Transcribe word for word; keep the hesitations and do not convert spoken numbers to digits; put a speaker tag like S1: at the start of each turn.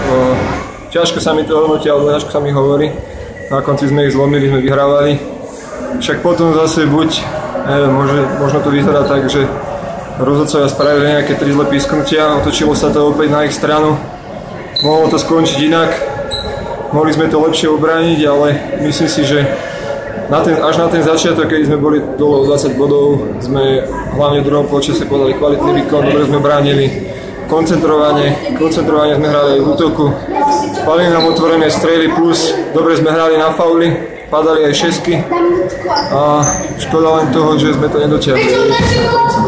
S1: ťažko sa mi to hodnotí, alebo ťažko sa mi hovorí. Na konci sme ich zlomili, sme vyhrávali. Však potom zase buď, neviem, možno, možno to vyzerá tak, že rozhodcovia spravili nejaké tri zlé písknutia, otočilo sa to opäť na ich stranu. Mohlo to skončiť inak, mohli sme to lepšie obrániť, ale myslím si, že na ten, až na ten začiatok, keď sme boli dole o dvadsať bodov, sme hlavne v druhom polčase podali kvalitný výkon, dobre sme bránili, koncentrovane, koncentrovane sme hrali aj v útoku, padli nám otvorené strely plus dobre sme hrali na fauly, padali aj šesky a škoda len toho, že sme to nedotiahli.